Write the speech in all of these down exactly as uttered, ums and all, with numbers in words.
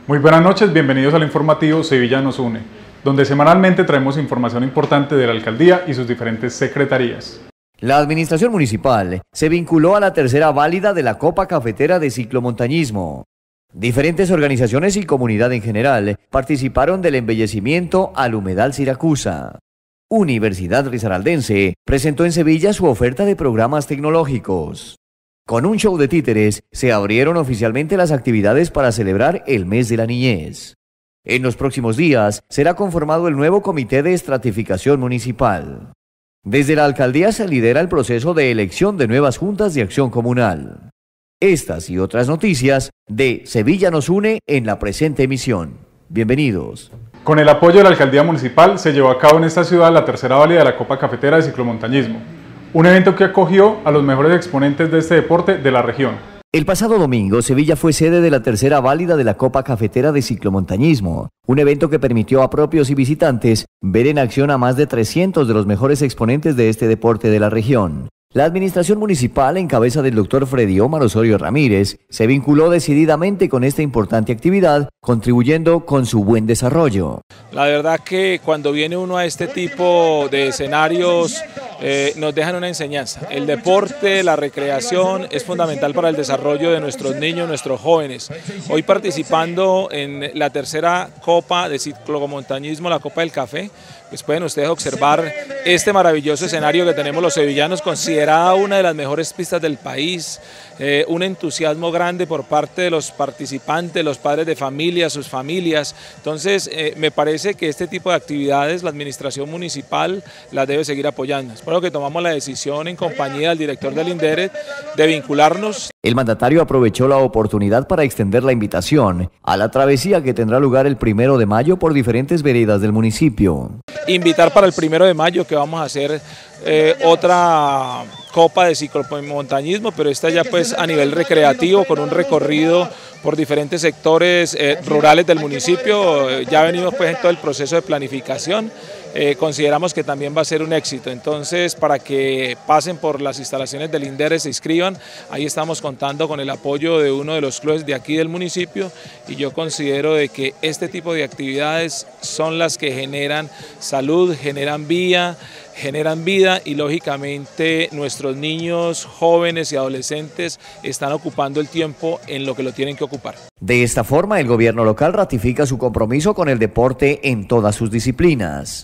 Muy buenas noches, bienvenidos al informativo Sevilla nos une, donde semanalmente traemos información importante de la alcaldía y sus diferentes secretarías. La administración municipal se vinculó a la tercera válida de la Copa Cafetera de Ciclomontañismo. Diferentes organizaciones y comunidad en general participaron del embellecimiento al humedal Siracusa. Universidad Risaraldense presentó en Sevilla su oferta de programas tecnológicos. Con un show de títeres se abrieron oficialmente las actividades para celebrar el mes de la niñez. En los próximos días será conformado el nuevo comité de estratificación municipal. Desde la alcaldía se lidera el proceso de elección de nuevas juntas de acción comunal. Estas y otras noticias de Sevilla nos une en la presente emisión. Bienvenidos. Con el apoyo de la alcaldía municipal se llevó a cabo en esta ciudad la tercera válida de la Copa Cafetera de Ciclomontañismo, un evento que acogió a los mejores exponentes de este deporte de la región. El pasado domingo, Sevilla fue sede de la tercera válida de la Copa Cafetera de Ciclomontañismo, un evento que permitió a propios y visitantes ver en acción a más de trescientos de los mejores exponentes de este deporte de la región. La administración municipal, en cabeza del doctor Freddy Omar Osorio Ramírez, se vinculó decididamente con esta importante actividad, contribuyendo con su buen desarrollo. La verdad que cuando viene uno a este tipo de escenarios eh, nos dejan una enseñanza. El deporte, la recreación es fundamental para el desarrollo de nuestros niños, nuestros jóvenes. Hoy participando en la tercera Copa de Ciclomontañismo, la Copa del Café, pues pueden ustedes observar este maravilloso escenario que tenemos los sevillanos, considerada una de las mejores pistas del país, eh, un entusiasmo grande por parte de los participantes, los padres de familia, sus familias. Entonces eh, me parece que este tipo de actividades la administración municipal las debe seguir apoyando. Es por lo que tomamos la decisión en compañía del director del INDERET de vincularnos. El mandatario aprovechó la oportunidad para extender la invitación a la travesía que tendrá lugar el primero de mayo por diferentes veredas del municipio. Invitar para el primero de mayo que vamos a hacer eh, otra copa de ciclomontañismo, pero esta ya pues a nivel recreativo, con un recorrido por diferentes sectores eh, rurales del municipio. Ya venimos pues en todo el proceso de planificación. Eh, consideramos que también va a ser un éxito, entonces para que pasen por las instalaciones del INDERET, se inscriban, ahí estamos contando con el apoyo de uno de los clubes de aquí del municipio y yo considero de que este tipo de actividades son las que generan salud, generan vida, generan vida y lógicamente nuestros niños, jóvenes y adolescentes están ocupando el tiempo en lo que lo tienen que ocupar. De esta forma, el gobierno local ratifica su compromiso con el deporte en todas sus disciplinas.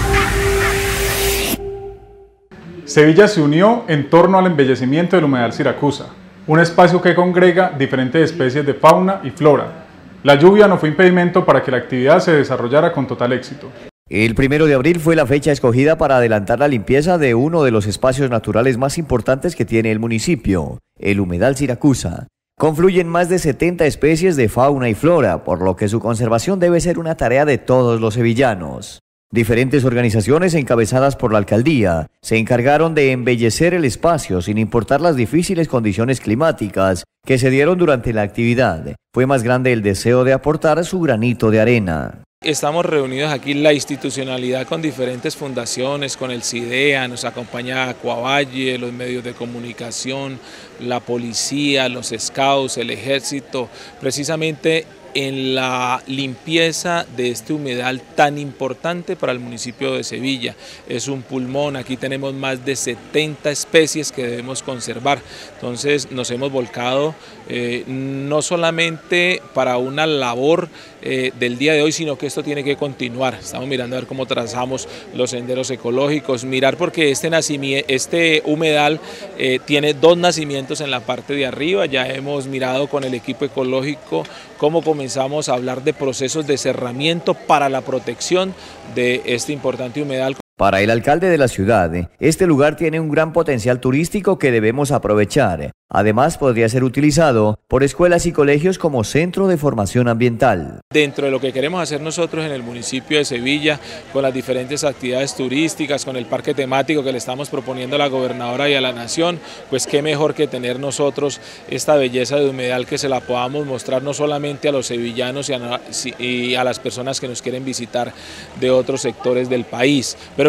Sevilla se unió en torno al embellecimiento del humedal Siracusa, un espacio que congrega diferentes especies de fauna y flora. La lluvia no fue impedimento para que la actividad se desarrollara con total éxito. El primero de abril fue la fecha escogida para adelantar la limpieza de uno de los espacios naturales más importantes que tiene el municipio, el humedal Siracusa. Confluyen más de setenta especies de fauna y flora, por lo que su conservación debe ser una tarea de todos los sevillanos. Diferentes organizaciones encabezadas por la alcaldía se encargaron de embellecer el espacio sin importar las difíciles condiciones climáticas que se dieron durante la actividad. Fue más grande el deseo de aportar su granito de arena. Estamos reunidos aquí la institucionalidad con diferentes fundaciones, con el CIDEA, nos acompaña Acuavalle, los medios de comunicación, la policía, los scouts, el ejército, precisamente en la limpieza de este humedal tan importante para el municipio de Sevilla. Es un pulmón, aquí tenemos más de setenta especies que debemos conservar, entonces nos hemos volcado eh, no solamente para una labor eh, del día de hoy, sino que esto tiene que continuar. Estamos mirando a ver cómo trazamos los senderos ecológicos, mirar porque este, este humedal eh, tiene dos nacimientos en la parte de arriba. Ya hemos mirado con el equipo ecológico cómo comenzamos a hablar de procesos de cerramiento para la protección de este importante humedal. Para el alcalde de la ciudad, este lugar tiene un gran potencial turístico que debemos aprovechar. Además, podría ser utilizado por escuelas y colegios como centro de formación ambiental. Dentro de lo que queremos hacer nosotros en el municipio de Sevilla, con las diferentes actividades turísticas, con el parque temático que le estamos proponiendo a la gobernadora y a la nación, pues qué mejor que tener nosotros esta belleza de humedal que se la podamos mostrar no solamente a los sevillanos y a, y a las personas que nos quieren visitar de otros sectores del país, pero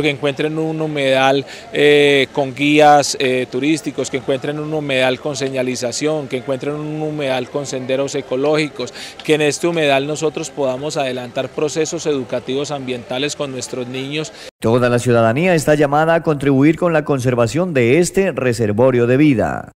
pero que encuentren un humedal eh, con guías eh, turísticos, que encuentren un humedal con señalización, que encuentren un humedal con senderos ecológicos, que en este humedal nosotros podamos adelantar procesos educativos ambientales con nuestros niños. Toda la ciudadanía está llamada a contribuir con la conservación de este reservorio de vida.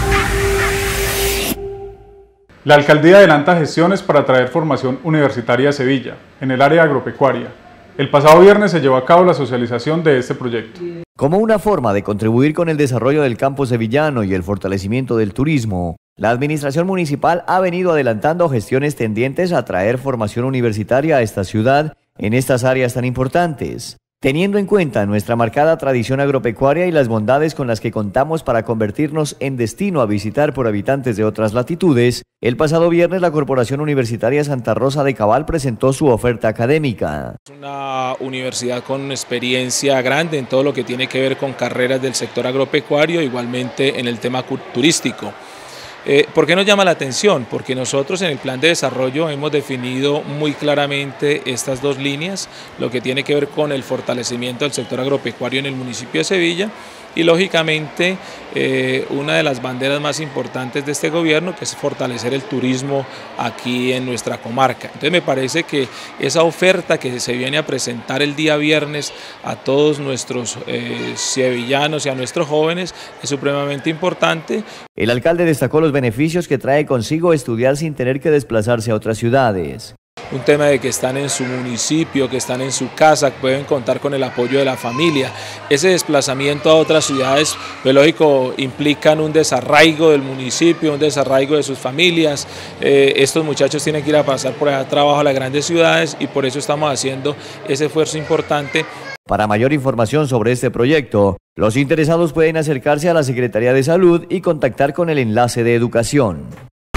La alcaldía adelanta gestiones para traer formación universitaria a Sevilla, en el área agropecuaria. El pasado viernes se llevó a cabo la socialización de este proyecto. Como una forma de contribuir con el desarrollo del campo sevillano y el fortalecimiento del turismo, la administración municipal ha venido adelantando gestiones tendientes a traer formación universitaria a esta ciudad en estas áreas tan importantes. Teniendo en cuenta nuestra marcada tradición agropecuaria y las bondades con las que contamos para convertirnos en destino a visitar por habitantes de otras latitudes, el pasado viernes la Corporación Universitaria Santa Rosa de Cabal presentó su oferta académica. Es una universidad con experiencia grande en todo lo que tiene que ver con carreras del sector agropecuario, igualmente en el tema turístico. Eh, ¿Por qué nos llama la atención? Porque nosotros en el plan de desarrollo hemos definido muy claramente estas dos líneas, lo que tiene que ver con el fortalecimiento del sector agropecuario en el municipio de Sevilla y lógicamente eh, una de las banderas más importantes de este gobierno, que es fortalecer el turismo aquí en nuestra comarca. Entonces me parece que esa oferta que se viene a presentar el día viernes a todos nuestros eh, sevillanos y a nuestros jóvenes es supremamente importante. El alcalde destacó los beneficios que trae consigo estudiar sin tener que desplazarse a otras ciudades. Un tema de que están en su municipio, que están en su casa, que pueden contar con el apoyo de la familia. Ese desplazamiento a otras ciudades, pues lógico, implican un desarraigo del municipio, un desarraigo de sus familias. Eh, estos muchachos tienen que ir a pasar por allá trabajo a las grandes ciudades y por eso estamos haciendo ese esfuerzo importante. Para mayor información sobre este proyecto, los interesados pueden acercarse a la Secretaría de Salud y contactar con el enlace de educación.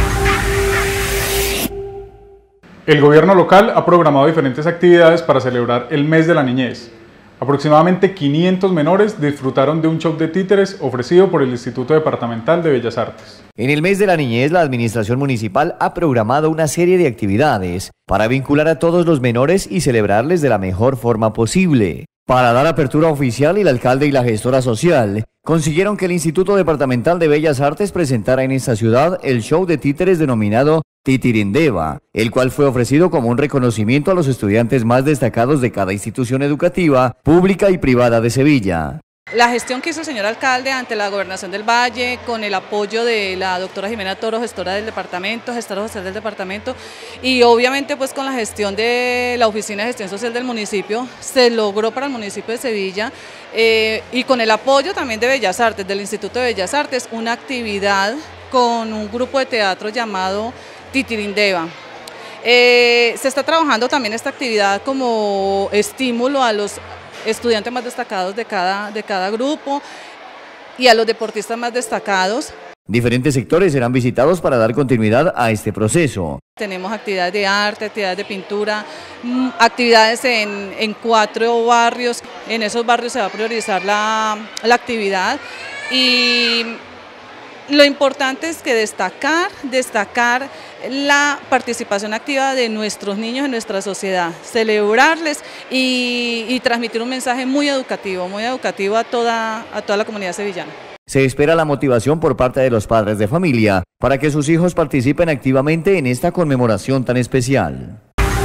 El gobierno local ha programado diferentes actividades para celebrar el mes de la niñez. Aproximadamente quinientos menores disfrutaron de un show de títeres ofrecido por el Instituto Departamental de Bellas Artes. En el mes de la niñez, la administración municipal ha programado una serie de actividades para vincular a todos los menores y celebrarles de la mejor forma posible. Para dar apertura oficial, el alcalde y la gestora social consiguieron que el Instituto Departamental de Bellas Artes presentara en esta ciudad el show de títeres denominado Titirindeva, el cual fue ofrecido como un reconocimiento a los estudiantes más destacados de cada institución educativa, pública y privada de Sevilla. La gestión que hizo el señor alcalde ante la Gobernación del Valle, con el apoyo de la doctora Jimena Toro, gestora del departamento, gestora social del departamento, y obviamente pues con la gestión de la Oficina de Gestión Social del municipio, se logró para el municipio de Sevilla, eh, y con el apoyo también de Bellas Artes, del Instituto de Bellas Artes, una actividad con un grupo de teatro llamado Titirindeva. Eh, se está trabajando también esta actividad como estímulo a los estudiantes más destacados de cada, de cada grupo y a los deportistas más destacados. Diferentes sectores serán visitados para dar continuidad a este proceso. Tenemos actividades de arte, actividades de pintura, actividades en, en cuatro barrios. En esos barrios se va a priorizar la, la actividad y lo importante es que destacar, destacar la participación activa de nuestros niños en nuestra sociedad, celebrarles y, y transmitir un mensaje muy educativo, muy educativo a toda, a toda la comunidad sevillana. Se espera la motivación por parte de los padres de familia para que sus hijos participen activamente en esta conmemoración tan especial.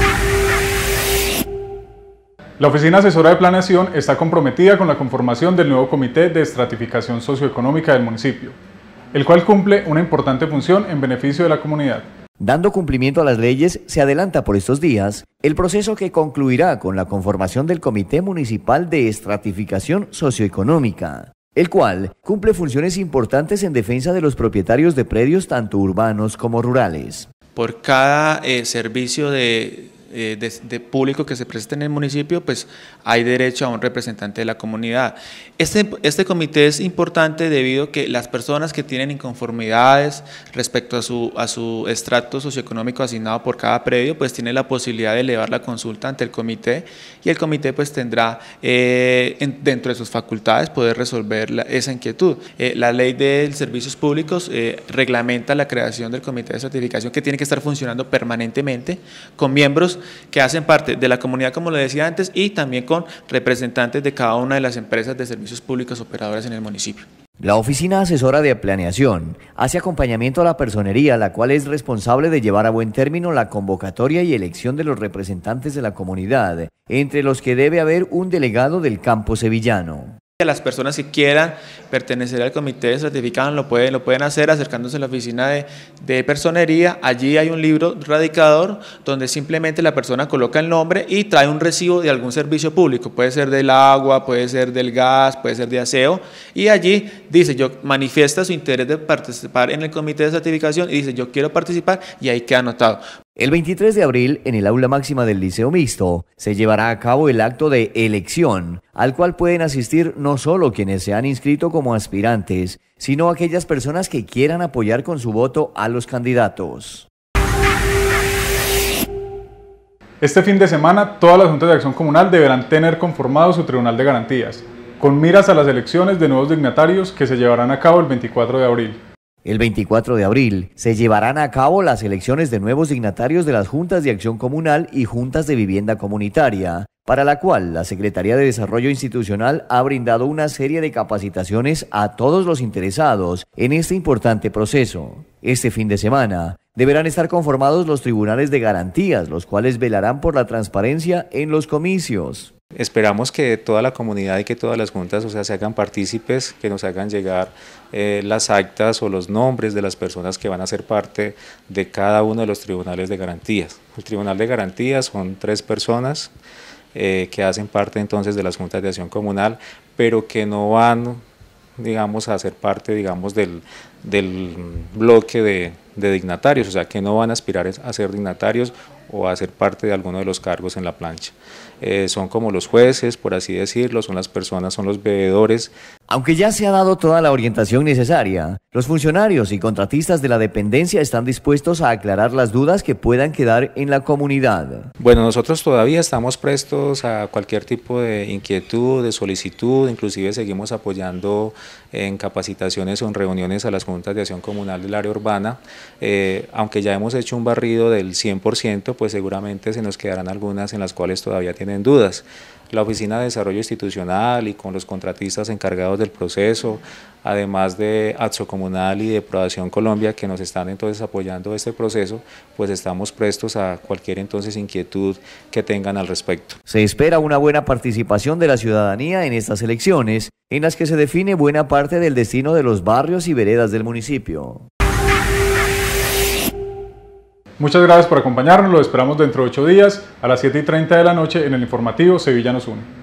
La Oficina Asesora de Planeación está comprometida con la conformación del nuevo Comité de Estratificación Socioeconómica del municipio, el cual cumple una importante función en beneficio de la comunidad. Dando cumplimiento a las leyes, se adelanta por estos días el proceso que concluirá con la conformación del Comité Municipal de Estratificación Socioeconómica, el cual cumple funciones importantes en defensa de los propietarios de predios tanto urbanos como rurales. Por cada eh, servicio de, eh, de, de público que se preste en el municipio, pues hay derecho a un representante de la comunidad. Este, este comité es importante debido a que las personas que tienen inconformidades respecto a su, a su estrato socioeconómico asignado por cada predio, pues tienen la posibilidad de elevar la consulta ante el comité y el comité pues tendrá eh, en, dentro de sus facultades poder resolver la, esa inquietud. Eh, la ley de servicios públicos eh, reglamenta la creación del comité de certificación que tiene que estar funcionando permanentemente con miembros que hacen parte de la comunidad, como lo decía antes, y también con representantes de cada una de las empresas de servicios públicos operadoras en el municipio. La Oficina Asesora de Planeación hace acompañamiento a la personería, la cual es responsable de llevar a buen término la convocatoria y elección de los representantes de la comunidad, entre los que debe haber un delegado del campo sevillano. Las personas que quieran pertenecer al comité de estratificación lo pueden, lo pueden hacer acercándose a la oficina de, de personería. Allí hay un libro radicador donde simplemente la persona coloca el nombre y trae un recibo de algún servicio público, puede ser del agua, puede ser del gas, puede ser de aseo, y allí dice, yo manifiesta su interés de participar en el comité de estratificación y dice, yo quiero participar, y ahí queda anotado. El veintitrés de abril, en el aula máxima del Liceo Mixto, se llevará a cabo el acto de elección, al cual pueden asistir no solo quienes se han inscrito como aspirantes, sino aquellas personas que quieran apoyar con su voto a los candidatos. Este fin de semana, todas las juntas de acción comunal deberán tener conformado su tribunal de garantías, con miras a las elecciones de nuevos dignatarios que se llevarán a cabo el veinticuatro de abril. El veinticuatro de abril se llevarán a cabo las elecciones de nuevos dignatarios de las Juntas de Acción Comunal y Juntas de Vivienda Comunitaria, para la cual la Secretaría de Desarrollo Institucional ha brindado una serie de capacitaciones a todos los interesados en este importante proceso. Este fin de semana deberán estar conformados los tribunales de garantías, los cuales velarán por la transparencia en los comicios. Esperamos que toda la comunidad y que todas las juntas, o sea, se hagan partícipes, que nos hagan llegar eh, las actas o los nombres de las personas que van a ser parte de cada uno de los tribunales de garantías. El tribunal de garantías son tres personas eh, que hacen parte entonces de las juntas de acción comunal, pero que no van, digamos, a ser parte, digamos, del, del bloque de, de dignatarios, o sea, que no van a aspirar a ser dignatarios o a ser parte de alguno de los cargos en la plancha. Eh, son como los jueces, por así decirlo, son las personas, son los veedores. Aunque ya se ha dado toda la orientación necesaria, los funcionarios y contratistas de la dependencia están dispuestos a aclarar las dudas que puedan quedar en la comunidad. Bueno, nosotros todavía estamos prestos a cualquier tipo de inquietud, de solicitud, inclusive seguimos apoyando en capacitaciones o en reuniones a las juntas de acción comunal del área urbana. Eh, aunque ya hemos hecho un barrido del cien por ciento, pues seguramente se nos quedarán algunas en las cuales todavía tienen dudas. La Oficina de Desarrollo Institucional y con los contratistas encargados del proceso, además de Acción Comunal y de Prodación Colombia, que nos están entonces apoyando este proceso, pues estamos prestos a cualquier entonces inquietud que tengan al respecto. Se espera una buena participación de la ciudadanía en estas elecciones, en las que se define buena parte del destino de los barrios y veredas del municipio. Muchas gracias por acompañarnos, lo esperamos dentro de ocho días a las siete y treinta de la noche en el informativo Sevilla nos une.